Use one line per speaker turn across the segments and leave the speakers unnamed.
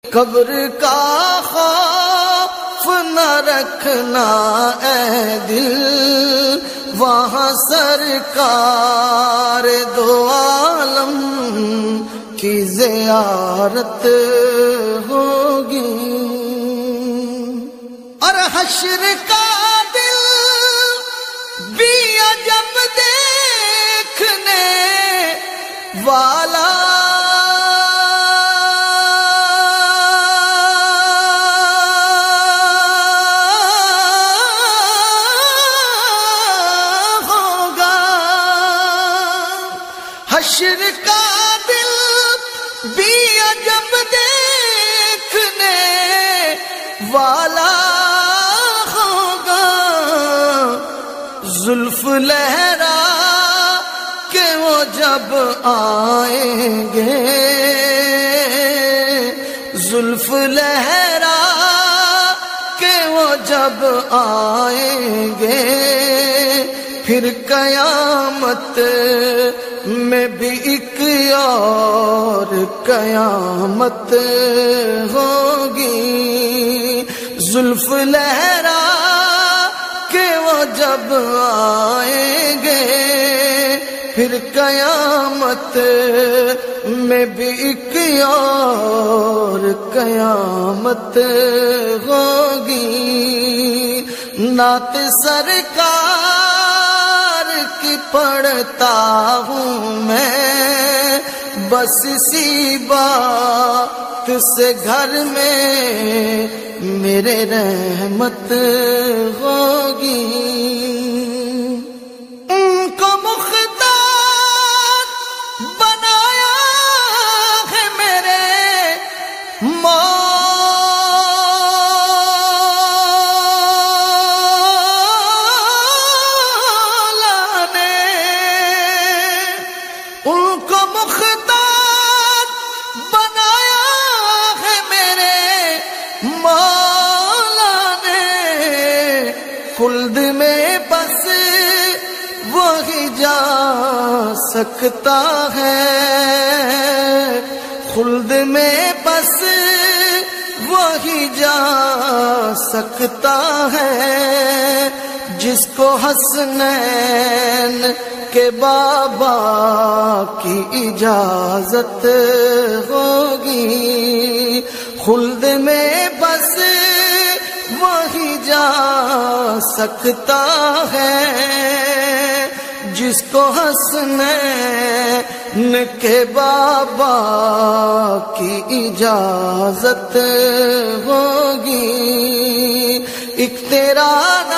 قبر کا خوف نہ رکھنا اے دل، وہاں سرکار دو عالم کی زیارت ہوگی، اور حشر کا دل بھی عجب دیکھنے والا، حشر کا دل بھی عجب دیکھنے والا ہوگا، زلف لہرا کہ وہ جب آئیں گے، زلف لہرا کہ وہ جب آئیں گے، پھر قیامت میں بھی ایک اور قیامت ہوگی، زلف لہرا کہ وہ جب آئیں گے، پھر قیامت میں بھی ایک اور قیامت ہوگی، نعت سرکار کی پڑھتا ہوں میں، بس اسی بات سے گھر میں میرے رحمت ہوگی، ان کو مختار بنایا ہے میرے ان کو مختار بنایا ہے میرے مولا نے، خلد میں بس وہی جا سکتا ہے، خلد میں بس وہی جا سکتا ہے، جس کو حسنین کہ بابا کی اجازت ہوگی، خلد میں بس وہی جا سکتا ہے، جس کو حسنین کہ بابا کی اجازت ہوگی، ایک تیرا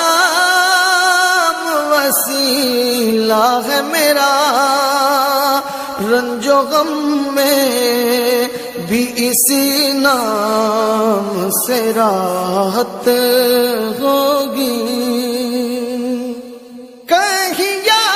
نام وسیلہ ہے میرا، رنج و غم میں بھی اسی نام سے راحت ہوگی، کہیں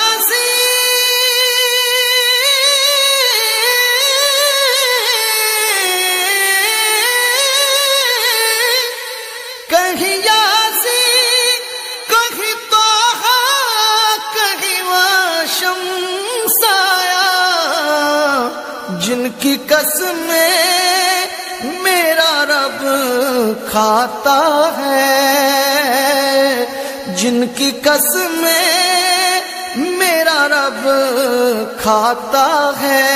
کہیں یاسین کہیں طٰہٰ کہیں واشمس آیا، جن کی قسمیں میرا رب کھاتا ہے، جن کی قسمیں میرا رب کھاتا ہے،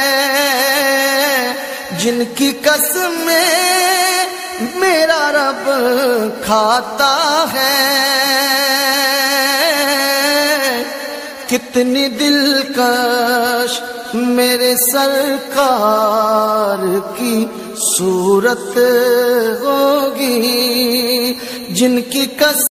جن کی قسمیں میرا رب کھاتا ہے، کتنی دلکش میرے سرکار کی صورت ہوگی، جن کی قسم